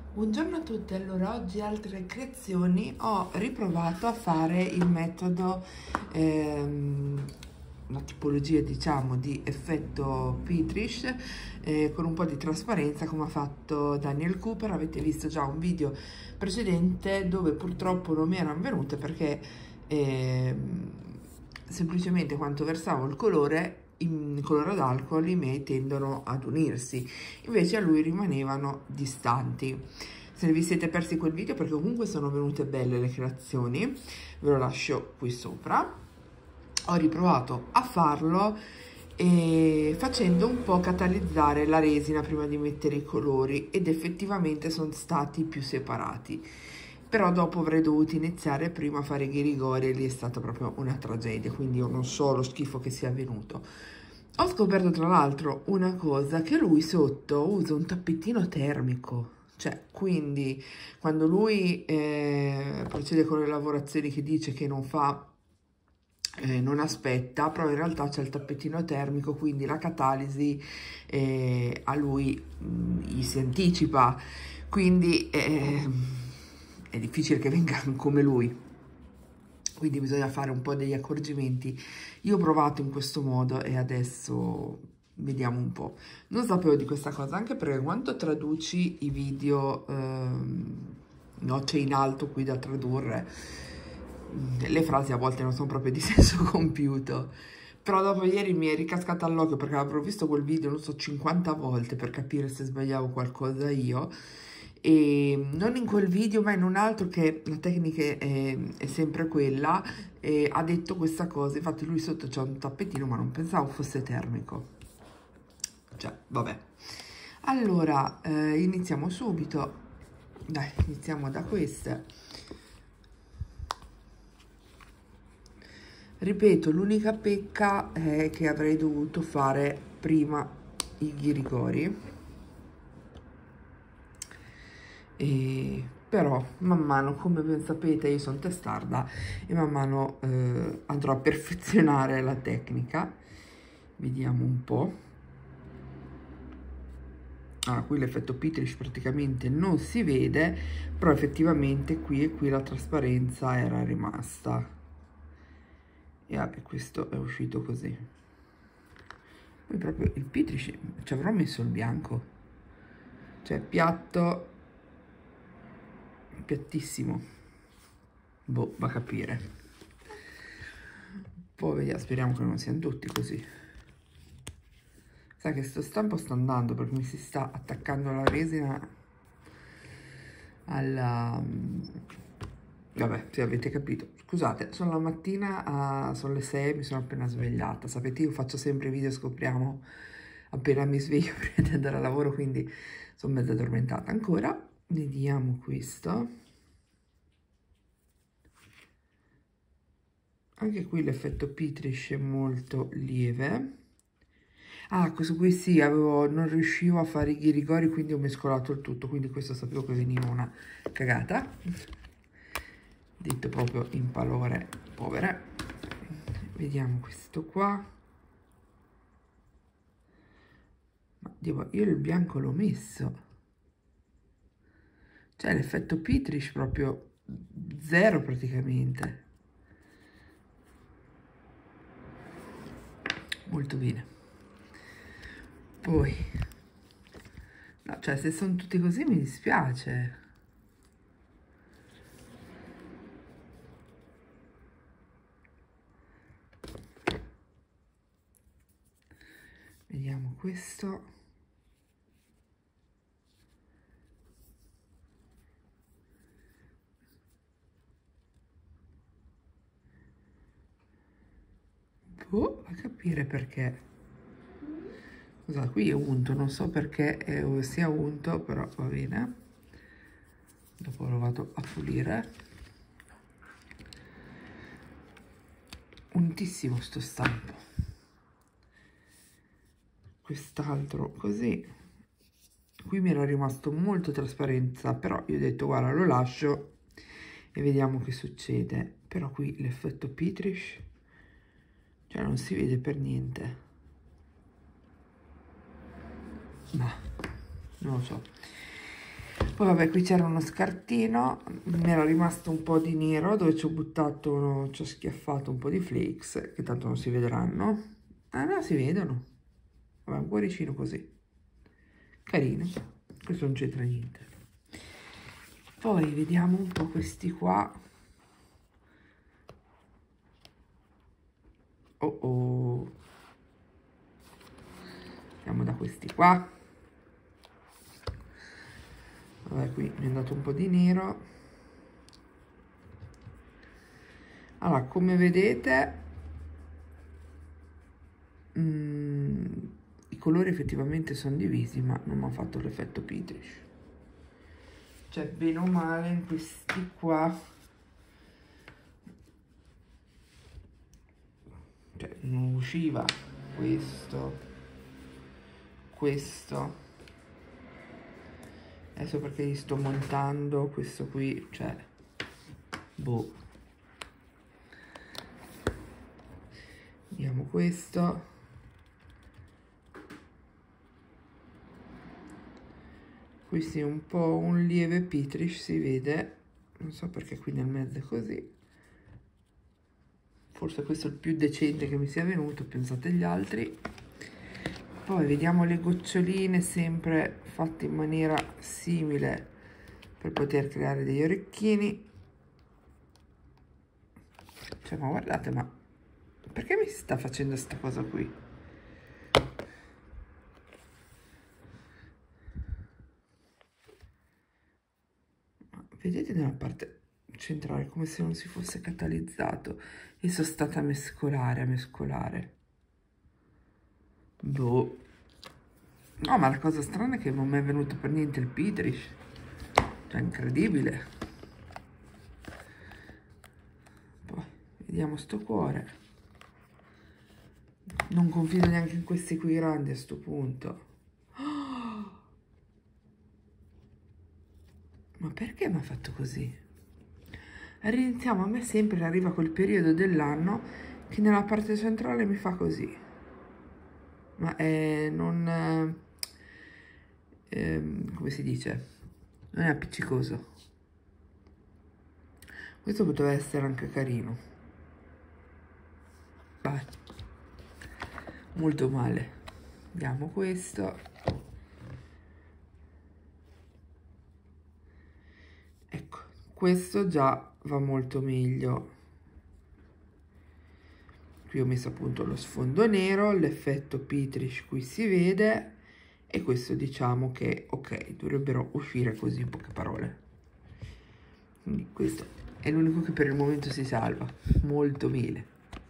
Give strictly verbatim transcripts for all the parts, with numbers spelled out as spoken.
Buongiorno a tutti, allora oggi altre creazioni. Ho riprovato a fare il metodo, ehm, una tipologia diciamo di effetto Petrish eh, con un po' di trasparenza come ha fatto Daniel Cooper. Avete visto già un video precedente dove purtroppo non mi erano venute perché ehm, semplicemente quando versavo il colore in colore ad alcol i miei tendono ad unirsi, invece a lui rimanevano distanti. Se ne vi siete persi quel video, perché comunque sono venute belle le creazioni, ve lo lascio qui sopra. Ho riprovato a farlo e facendo un po' catalizzare la resina prima di mettere i colori, ed effettivamente sono stati più separati. Però dopo avrei dovuto iniziare prima a fare i ghirigori e lì è stata proprio una tragedia, quindi io non so lo schifo che sia avvenuto. Ho scoperto tra l'altro una cosa, che lui sotto usa un tappetino termico, cioè quindi quando lui eh, procede con le lavorazioni che dice che non fa, eh, non aspetta, però in realtà c'è il tappetino termico, quindi la catalisi eh, a lui mh, gli si anticipa, quindi eh, è difficile che venga come lui. Quindi bisogna fare un po' degli accorgimenti. Io ho provato in questo modo e adesso vediamo un po'. Non sapevo di questa cosa, anche perché quando traduci i video, ehm, no, c'è in alto qui da tradurre, le frasi a volte non sono proprio di senso compiuto. Però dopo ieri mi è ricascata all'occhio perché avevo visto quel video, non so, cinquanta volte per capire se sbagliavo qualcosa io. E non in quel video ma in un altro, che la tecnica è, è sempre quella, e ha detto questa cosa. Infatti lui sotto c'è un tappetino ma non pensavo fosse termico, cioè vabbè. Allora eh, iniziamo subito, dai, iniziamo da queste. Ripeto, l'unica pecca è che avrei dovuto fare prima i ghirigori. E però man mano, come ben sapete, io sono testarda e man mano eh, andrò a perfezionare la tecnica. Vediamo un po'. Ah, qui l'effetto Petrish praticamente non si vede, però effettivamente qui e qui la trasparenza era rimasta. E vabbè, questo è uscito così. Poi proprio il Petrish ci avrò messo il bianco, cioè piatto, piattissimo. Boh, va a capire. Poi vediamo, speriamo che non siano tutti così. Sa che sto stampo sta andando perché mi si sta attaccando la resina alla... Vabbè, se avete capito. Scusate, sono la mattina, uh, sono le sei, mi sono appena svegliata. Sapete, io faccio sempre video, scopriamo appena mi sveglio prima di andare a lavoro, quindi sono mezza addormentata ancora. Vediamo questo. Anche qui l'effetto Petrish è molto lieve. Ah, questo qui sì, avevo, non riuscivo a fare i ghirigori, quindi ho mescolato il tutto, quindi questo sapevo che veniva una cagata. Detto proprio in parole povere. Vediamo questo qua. Ma Dio, io il bianco l'ho messo. Cioè l'effetto Petrish proprio zero praticamente. Molto bene. Poi, no, cioè se sono tutti così mi dispiace. Vediamo questo. Boh, a capire perché. Scusate, qui è unto, non so perché è, sia unto, però va bene. Dopo lo vado a pulire. Untissimo sto stampo. Quest'altro così. Qui mi era rimasto molto trasparenza, però io ho detto guarda, lo lascio e vediamo che succede. Però qui l'effetto Petrish, cioè non si vede per niente. Ma non lo so. Poi vabbè, qui c'era uno scartino, mi era rimasto un po' di nero dove ci ho buttato, ci ho schiaffato un po' di flakes, che tanto non si vedranno. Ah no, si vedono. Vabbè, un cuoricino così. Carino, questo non c'entra niente. Poi vediamo un po' questi qua. Oh oh. Andiamo da questi qua. Vabbè, qui mi è andato un po' di nero. Allora, come vedete, mm, i colori effettivamente sono divisi, ma non mi ha fatto l'effetto Petrish. Cioè, bene o male, in questi qua, cioè, non usciva questo, questo. Adesso perché gli sto montando questo qui, cioè, boh. Vediamo questo. Qui sì, un po' un lieve Petrish si vede, non so perché qui nel mezzo è così. Forse questo è il più decente che mi sia venuto, pensate gli altri. Poi vediamo le goccioline, sempre fatte in maniera simile per poter creare degli orecchini. Cioè, ma guardate, ma perché mi sta facendo sta cosa qui? Vedete nella parte centrale come se non si fosse catalizzato e sono stata a mescolare, a mescolare. Boh. No, ma la cosa strana è che non mi è venuto per niente il Petrish. Cioè, incredibile. Poi, vediamo sto cuore. Non confido neanche in questi qui grandi a sto punto. Oh! Ma perché mi ha fatto così? Riniziamo, a me sempre arriva quel periodo dell'anno che nella parte centrale mi fa così. Ma è non... Eh, come si dice? Non è appiccicoso. Questo poteva essere anche carino. Vai. Molto male. Vediamo questo. Ecco, questo già va molto meglio. Qui ho messo appunto lo sfondo nero, l'effetto Petrish qui si vede, e questo diciamo che ok, dovrebbero uscire così, in poche parole. Quindi questo è l'unico che per il momento si salva, molto bene.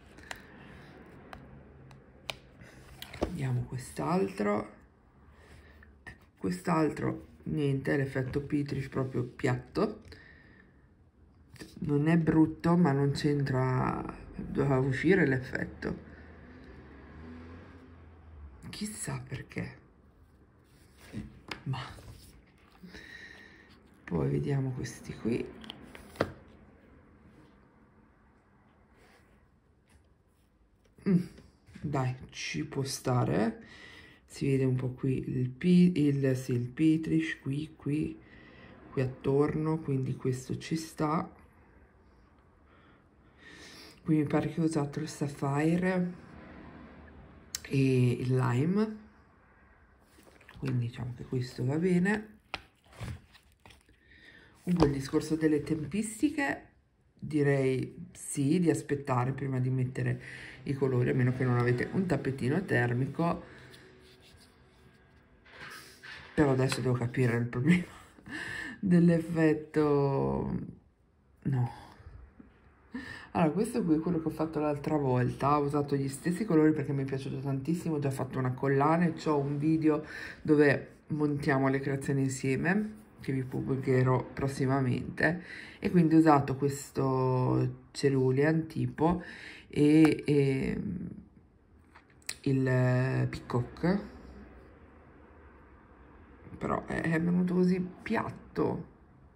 Vediamo quest'altro. Ecco, quest'altro niente, l'effetto Petrish proprio piatto. Non è brutto, ma non c'entra, doveva uscire l'effetto. Chissà perché. Ma poi vediamo questi qui. Mm, dai, ci può stare. Si vede un po' qui il, il, sì, il Petrish, qui, qui, qui attorno, quindi questo ci sta. Qui mi pare che ho usato il Sapphire e il Lime, quindi diciamo che questo va bene. Un po' il discorso delle tempistiche, direi sì, di aspettare prima di mettere i colori, a meno che non avete un tappetino termico. Però adesso devo capire il problema dell'effetto. No. Allora, questo qui è quello che ho fatto l'altra volta, ho usato gli stessi colori perché mi è piaciuto tantissimo, ho già fatto una collana e ho un video dove montiamo le creazioni insieme, che vi pubblicherò prossimamente, e quindi ho usato questo cerulean tipo e, e il peacock, però è venuto così piatto.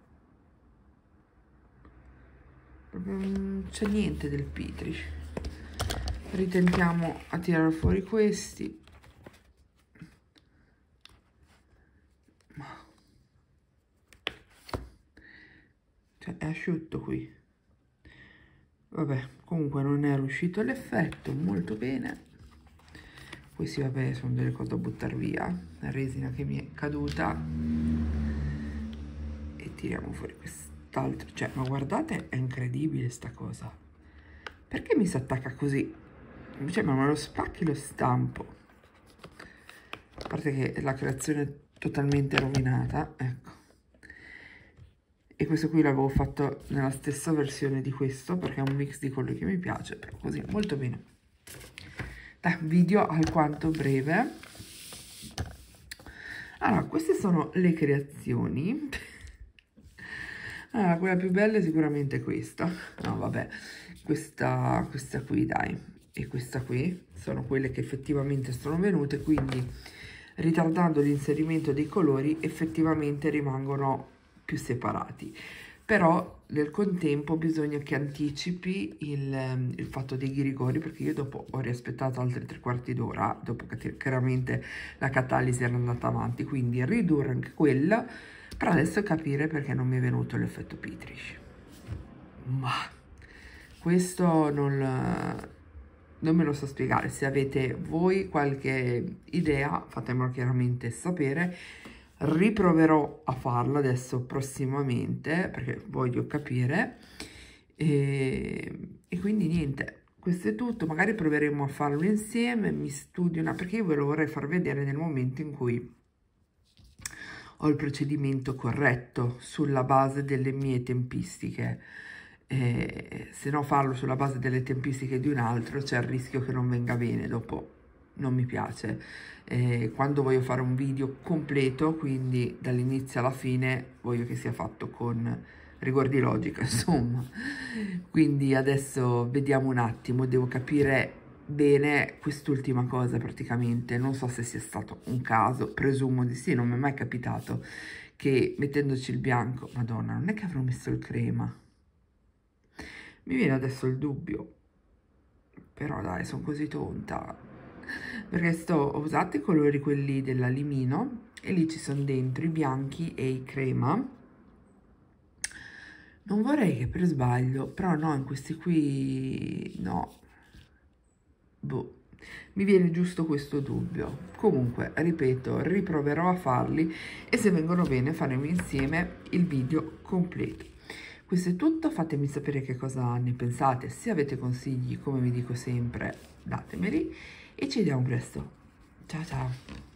Non c'è niente del Petrish. Ritentiamo a tirare fuori questi. cioè è asciutto qui. Vabbè, comunque non è riuscito l'effetto, molto bene. Poi sì, vabbè, sono delle cose da buttare via, la resina che mi è caduta. E tiriamo fuori quest'altro, cioè, ma guardate, è incredibile sta cosa. Perché mi si attacca così? Cioè, ma me lo spacchi lo stampo. A parte che la creazione è totalmente rovinata, ecco. E questo qui l'avevo fatto nella stessa versione di questo, perché è un mix di colori che mi piace, però così, molto bene. Dai, video alquanto breve. Allora, queste sono le creazioni. Allora, quella più bella è sicuramente questa. No, vabbè, questa, questa qui, dai, e questa qui sono quelle che effettivamente sono venute, quindi ritardando l'inserimento dei colori effettivamente rimangono più separati. Però nel contempo bisogna che anticipi il, il fatto dei ghirigori, perché io dopo ho riaspettato altri tre quarti d'ora, dopo che chiaramente la catalisi era andata avanti, quindi ridurre anche quella, per adesso capire perché non mi è venuto l'effetto Petrish. Ma questo non, non me lo so spiegare. Se avete voi qualche idea, fatemelo chiaramente sapere. Riproverò a farlo adesso prossimamente, perché voglio capire. E, e quindi niente, questo è tutto. Magari proveremo a farlo insieme, mi studio una, perché io ve lo vorrei far vedere nel momento in cui ho il procedimento corretto sulla base delle mie tempistiche. Eh, se no farlo sulla base delle tempistiche di un altro c'è il rischio che non venga bene, dopo non mi piace. Eh, quando voglio fare un video completo, quindi dall'inizio alla fine, voglio che sia fatto con rigor di logica, insomma. Quindi adesso vediamo un attimo, devo capire bene quest'ultima cosa praticamente. Non so se sia stato un caso, presumo di sì, non mi è mai capitato che mettendoci il bianco, madonna, non è che avrò messo il crema. Mi viene adesso il dubbio, però dai, sono così tonta, perché sto, ho usato i colori quelli dell'alimino e lì ci sono dentro i bianchi e i crema. Non vorrei che per sbaglio, però no, in questi qui no, boh, mi viene giusto questo dubbio. Comunque, ripeto, riproverò a farli e se vengono bene faremo insieme il video completo. Questo è tutto, fatemi sapere che cosa ne pensate, se avete consigli, come vi dico sempre, datemeli e ci vediamo presto. Ciao ciao!